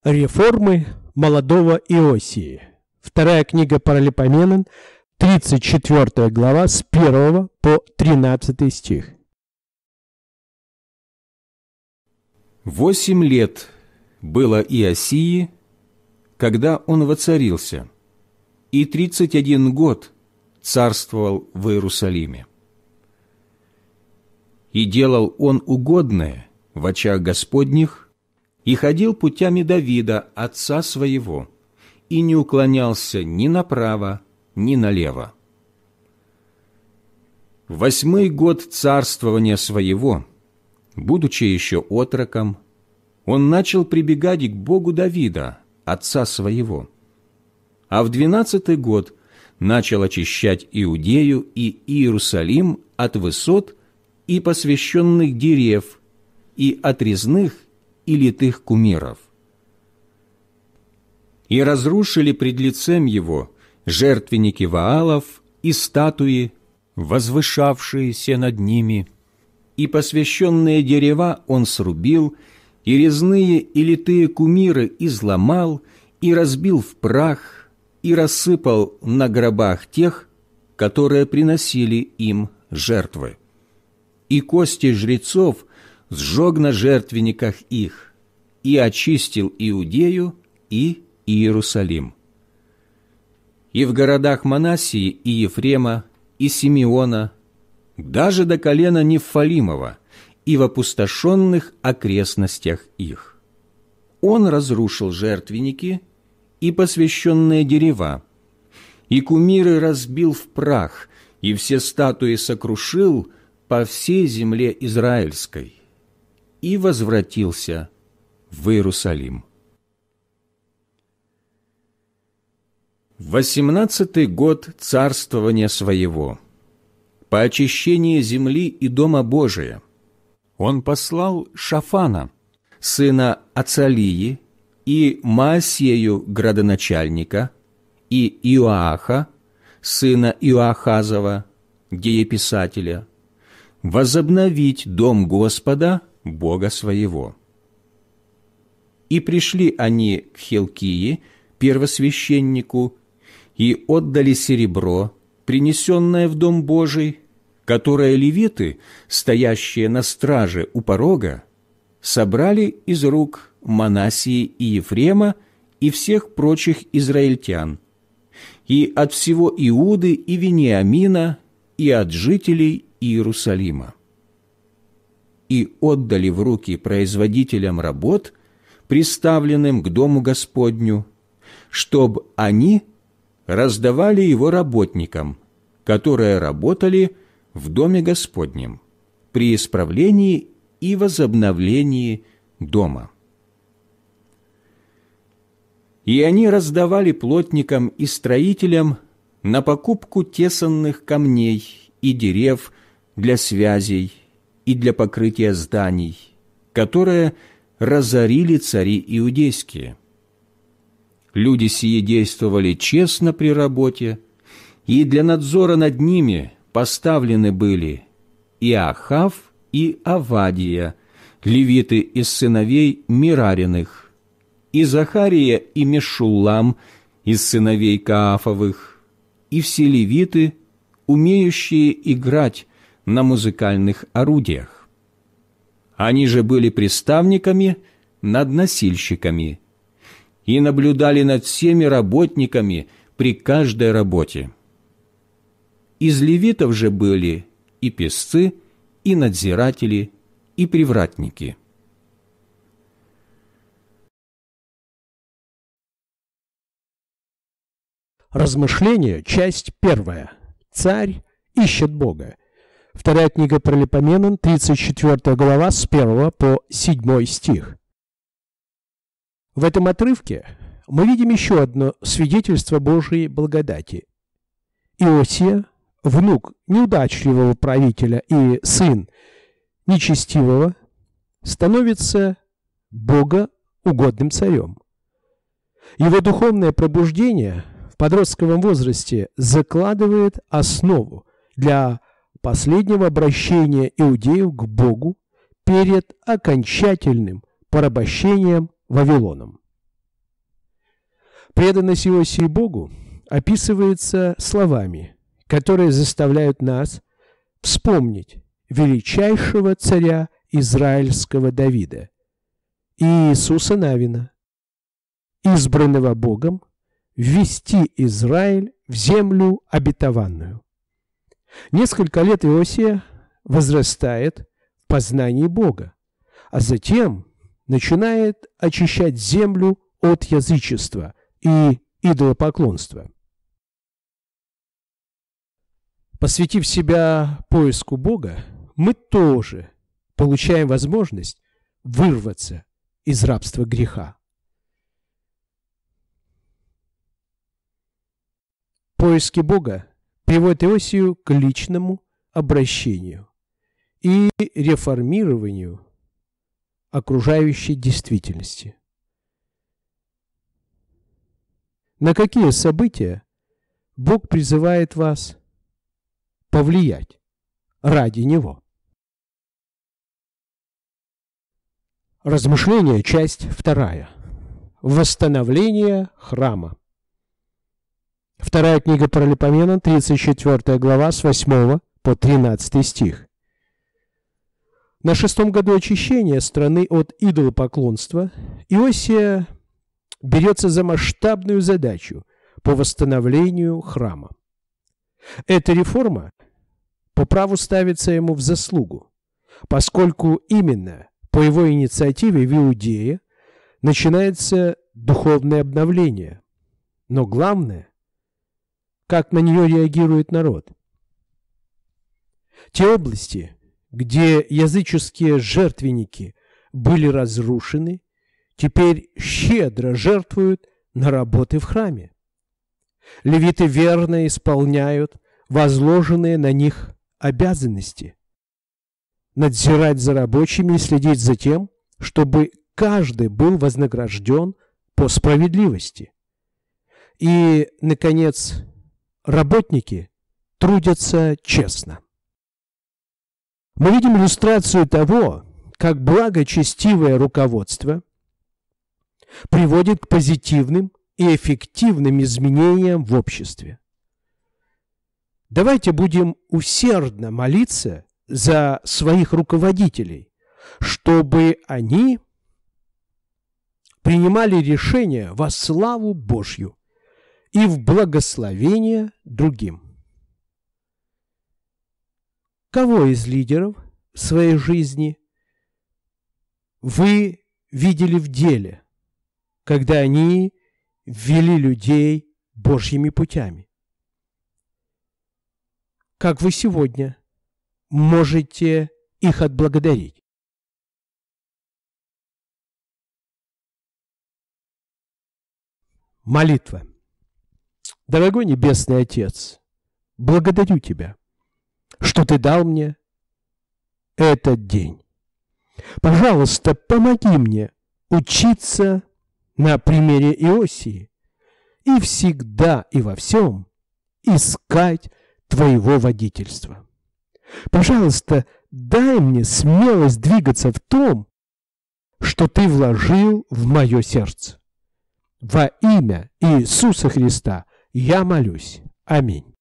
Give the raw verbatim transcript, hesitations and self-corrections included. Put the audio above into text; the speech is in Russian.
Реформы молодого Иосии. Вторая книга Паралипоменон, тридцать четвёртая глава, с первого по тринадцатый стих. Восемь лет было Иосии, когда он воцарился, и тридцать один год царствовал в Иерусалиме. И делал он угодное в очах Господних, и ходил путями Давида, отца своего, и не уклонялся ни направо, ни налево. В восьмой год царствования своего, будучи еще отроком, он начал прибегать к Богу Давида, отца своего. А в двенадцатый год начал очищать Иудею и Иерусалим от высот и посвященных дерев, и от резных и литых кумиров. И разрушили пред лицем его жертвенники Ваалов и статуи, возвышавшиеся над ними, и посвященные дерева он срубил, и резные и литые кумиры изломал, и разбил в прах, и рассыпал на гробах тех, которые приносили им жертвы. И кости жрецов сжег на жертвенниках их, и очистил Иудею и Иерусалим. И в городах Манассии и Ефрема, и Симеона, даже до колена Нефалимова, и в опустошенных окрестностях их. Он разрушил жертвенники и посвященные дерева, и кумиры разбил в прах, и все статуи сокрушил по всей земле израильской, и возвратился в Иерусалим. В восемнадцатый год царствования своего, по очищении земли и дома Божия, он послал Шафана, сына Ацалии, и Маасею, градоначальника, и Иоаха, сына Иоахазова, дееписателя, возобновить дом Господа, Бога своего. И пришли они к Хилкии, первосвященнику, и отдали серебро, принесенное в дом Божий, которое левиты, стоящие на страже у порога, собрали из рук Манассии и Ефрема и всех прочих израильтян, и от всего Иуды и Вениамина, и от жителей Иерусалима. И отдали в руки производителям работ, приставленным к дому Господню, чтоб они раздавали его работникам, которые работали в доме Господнем при исправлении и возобновлении дома. И они раздавали плотникам и строителям на покупку тесанных камней и дерев для связей и для покрытия зданий, которые разорили цари иудейские. Люди сии действовали честно при работе, и для надзора над ними поставлены были Иохав и Авадия, левиты из сыновей Мирариных, и Захария и Мешуллам из сыновей Каафовых, и все левиты, умеющие играть на музыкальных орудиях. Они же были приставниками над носильщиками и наблюдали над всеми работниками при каждой работе. Из левитов же были и песцы, и надзиратели, и привратники. Размышления, часть первая. Царь ищет Бога. Вторая книга Паралипоменон, тридцать четвёртая глава, с первого по седьмой стих. В этом отрывке мы видим еще одно свидетельство Божией благодати. Иосия, внук неудачливого правителя и сын нечестивого, становится богоугодным царем. Его духовное пробуждение в подростковом возрасте закладывает основу для последнего обращения иудеев к Богу перед окончательным порабощением Вавилоном. Преданность Иосии Богу описывается словами, которые заставляют нас вспомнить величайшего царя израильского Давида, Иисуса Навина, избранного Богом ввести Израиль в землю обетованную. Несколько лет Иосия возрастает в познании Бога, а затем начинает очищать землю от язычества и идолопоклонства. Посвятив себя поиску Бога, мы тоже получаем возможность вырваться из рабства греха. Поиски Бога приводят Иосию к личному обращению и реформированию окружающей действительности. На какие события Бог призывает вас повлиять ради Него? Размышление, часть вторая. Восстановление храма. Вторая книга Паралипоменон, тридцать четвёртая глава, с восьмого по тринадцатый стих. На шестом году очищения страны от идолопоклонства Иосия берется за масштабную задачу по восстановлению храма. Эта реформа по праву ставится ему в заслугу, поскольку именно по его инициативе в Иудее начинается духовное обновление. Но главное, как на нее реагирует народ. Те области, где языческие жертвенники были разрушены, теперь щедро жертвуют на работы в храме. Левиты верно исполняют возложенные на них обязанности. Надзирать за рабочими и следить за тем, чтобы каждый был вознагражден по справедливости. И, наконец, работники трудятся честно. Мы видим иллюстрацию того, как благочестивое руководство приводит к позитивным и эффективным изменениям в обществе. Давайте будем усердно молиться за своих руководителей, чтобы они принимали решения во славу Божью и в благословение другим. Кого из лидеров своей жизни вы видели в деле, когда они ввели людей Божьими путями? Как вы сегодня можете их отблагодарить? Молитва. Дорогой Небесный Отец, благодарю Тебя, что Ты дал мне этот день. Пожалуйста, помоги мне учиться на примере Иосии и всегда и во всем искать Твоего водительства. Пожалуйста, дай мне смелость двигаться в том, что Ты вложил в мое сердце. Во имя Иисуса Христа я молюсь. Аминь.